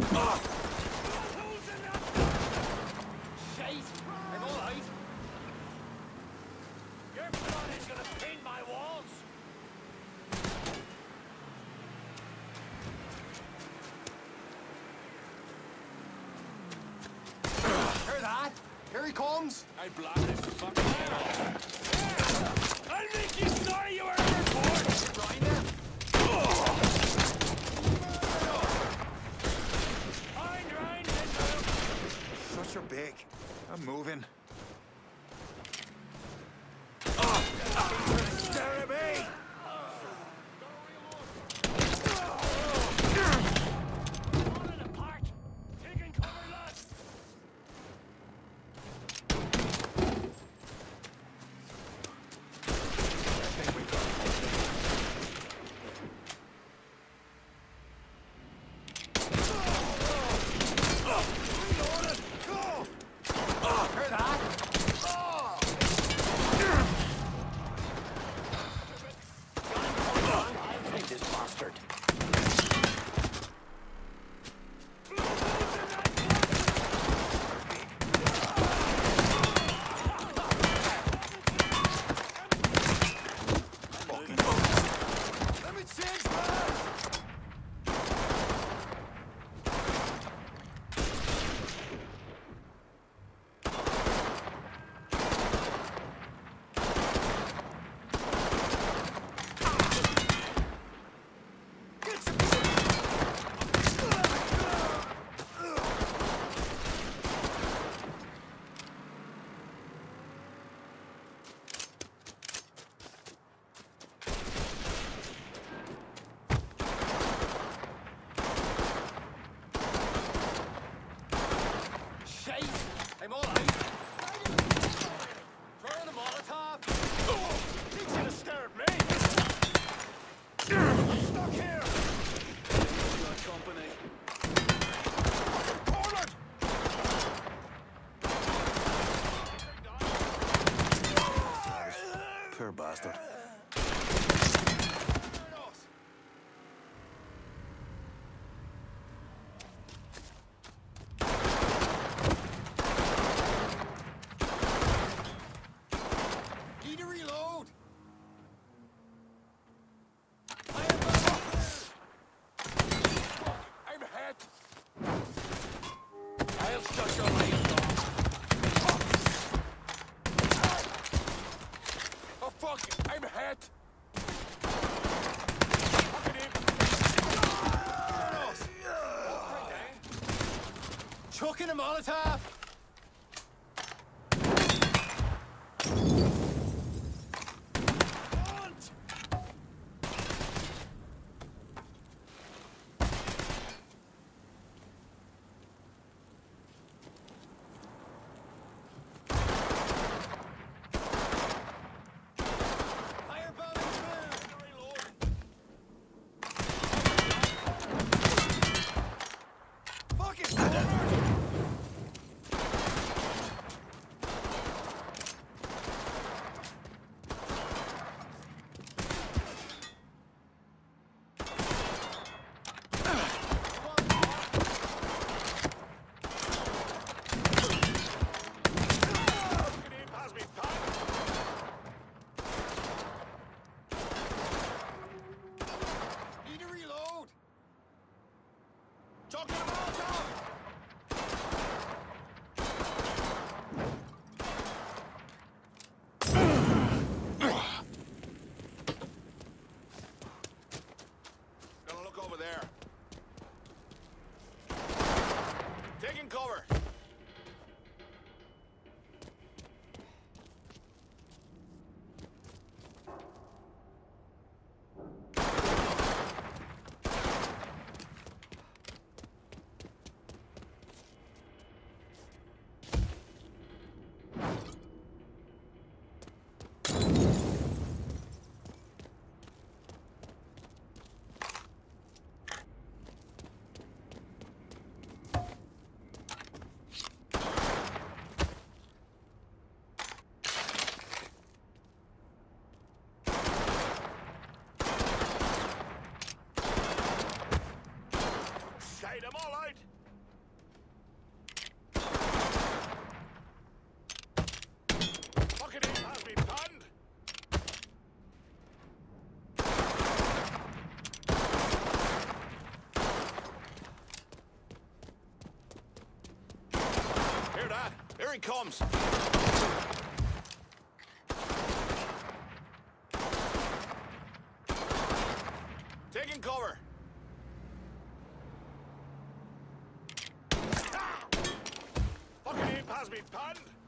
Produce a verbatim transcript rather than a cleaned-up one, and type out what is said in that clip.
Shite! I'm all right. Your blood is gonna paint my walls. Hear that? Here he comes! I blocked his fucking head off. I'll make you sorry you were ever born! Blind him! Fine, Ryan, head Shut your beak. I'm moving. Stare at me! Falling apart! Taking cover, lads! Hear that? I'll take this bastard. Let me change plans! Shite! I'm all right. Throwing a Molotov. He should have stared at me. Stuck here. Good company. Cornered. Poor bastard. Need to reload! I'm hit. I'll shut your mouth off. Oh fuck! I'm hit. Fucking him. Chucking a Molotov! Here he comes. Taking cover. Fucking aim past me, panned!